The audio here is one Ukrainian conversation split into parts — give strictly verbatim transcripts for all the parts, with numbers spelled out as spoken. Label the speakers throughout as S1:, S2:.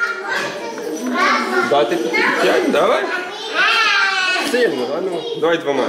S1: Дати п'ять, давай. Сильно, а ну, давай двома.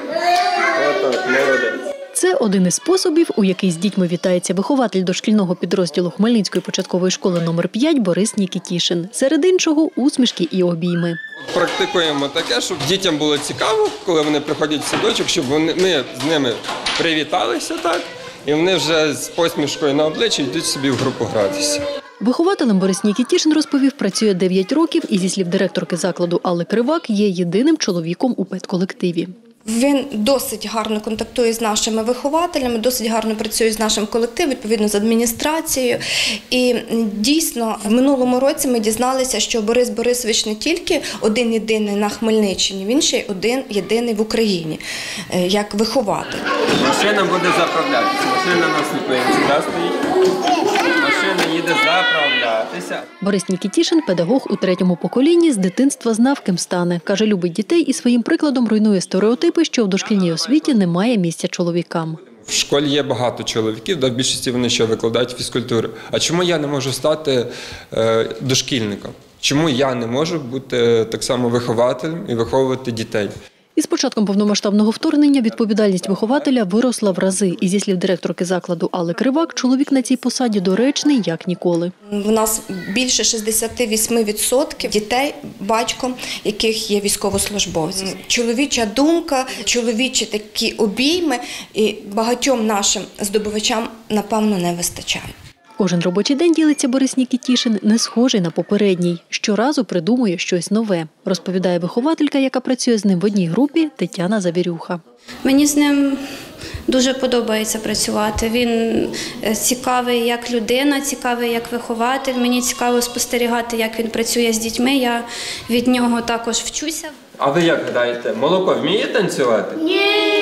S1: Отак, молодець.
S2: Це один із способів, у який з дітьми вітається вихователь дошкільного підрозділу Хмельницької початкової школи номер п'ять Борис Нікітішин. Серед іншого – усмішки і обійми.
S1: Практикуємо таке, щоб дітям було цікаво, коли вони приходять в садочок, щоб вони, ми з ними привіталися так, і вони вже з посмішкою на обличчі йдуть собі в групу гратися.
S2: Вихователем Борис Нікітішин, розповів, працює дев'ять років і, зі слів директорки закладу Алли Кривак, є єдиним чоловіком у педколективі.
S3: Він досить гарно контактує з нашими вихователями, досить гарно працює з нашим колективом, відповідно з адміністрацією. І дійсно, в минулому році ми дізналися, що Борис Борисович не тільки один-єдиний на Хмельниччині, він ще й один-єдиний в Україні, як вихователь.
S1: Машина буде заправлятися, машина на сліпинці, да, стоїть? Машина їде заправлятися.
S2: Борис Нікітішин – педагог у третьому поколінні, з дитинства знав, ким стане. Каже, любить дітей і своїм прикладом руйнує стереотипи, що в дошкільній освіті немає місця чоловікам.
S1: В школі є багато чоловіків, в більшості вони ще викладають фізкультуру. А чому я не можу стати е, дошкільником? Чому я не можу бути так само вихователем і виховувати дітей?
S2: Із початком повномасштабного вторгнення відповідальність вихователя виросла в рази. І зі слів директорки закладу Алли Кривак, чоловік на цій посаді доречний як ніколи.
S3: У нас більше шістдесят вісім відсотків дітей, батьком яких є військовослужбовці. Чоловіча думка, чоловічі такі обійми і багатьом нашим здобувачам, напевно, не вистачає.
S2: Кожен робочий день, ділиться Борис Нікітішин, не схожий на попередній. Щоразу придумує щось нове, розповідає вихователька, яка працює з ним в одній групі, Тетяна Завірюха.
S4: Мені з ним дуже подобається працювати. Він цікавий як людина, цікавий як вихователь. Мені цікаво спостерігати, як він працює з дітьми. Я від нього також вчуся.
S1: А ви як гадаєте, молоко вміє танцювати? Ні!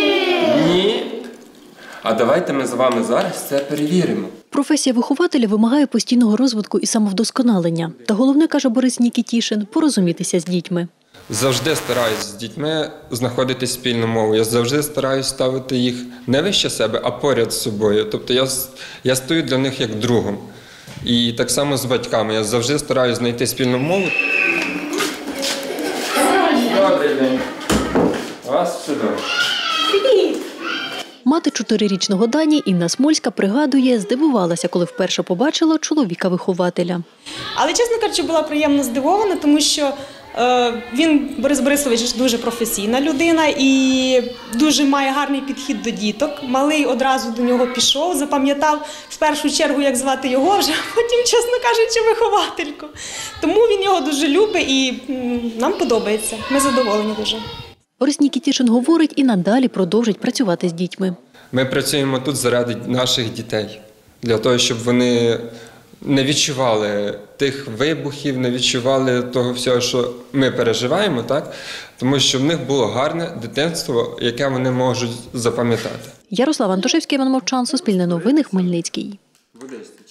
S1: Ні? А давайте ми з вами зараз це перевіримо.
S2: Професія вихователя вимагає постійного розвитку і самовдосконалення. Та головне, каже Борис Нікітішин, порозумітися з дітьми.
S1: Завжди стараюсь з дітьми знаходити спільну мову. Я завжди стараюсь ставити їх не вище себе, а поряд з собою. Тобто я, я стою для них як другом. І так само з батьками. Я завжди стараюсь знайти спільну мову. Добрий день. Вас сюди.
S2: Мати чотирирічного Дані Інна Смольська пригадує, здивувалася, коли вперше побачила чоловіка-вихователя.
S5: Але, чесно кажучи, була приємно здивована, тому що е, він, Борис Борисович, дуже професійна людина і дуже має гарний підхід до діток. Малий одразу до нього пішов, запам'ятав в першу чергу, як звати його, вже потім, чесно кажучи, виховательку. Тому він його дуже любить і м, нам подобається. Ми задоволені дуже.
S2: Борис Нікітішин говорить, і надалі продовжить працювати з дітьми.
S1: Ми працюємо тут заради наших дітей, для того, щоб вони не відчували тих вибухів, не відчували того всього, що ми переживаємо, так? Тому що в них було гарне дитинство, яке вони можуть запам'ятати.
S2: Ярослав Антошевський, Іван Мовчан, Суспільне новини, Хмельницький.